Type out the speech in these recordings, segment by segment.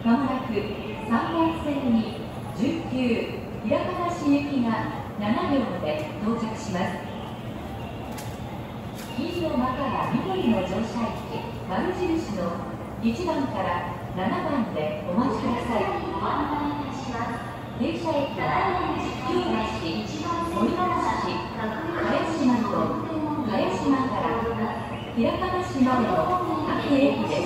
まもなく3番線に19枚方市行きが7両で到着します。黄色または緑の乗車駅、丸印の1番から7番でお待ちください。停車駅は旧橋、森川市、茅島と茅島から枚方市までの各駅です。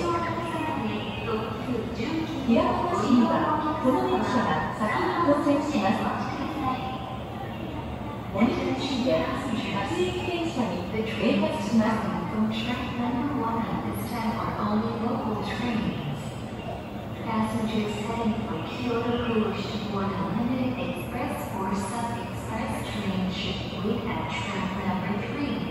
枚方市にはこの電車が先に到着します。森口市で松行電車に連絡します。Passengers heading from Kyoto Kuroshi for the limited express or sub-express train should wait at track number 3.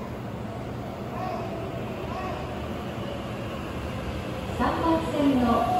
3番線の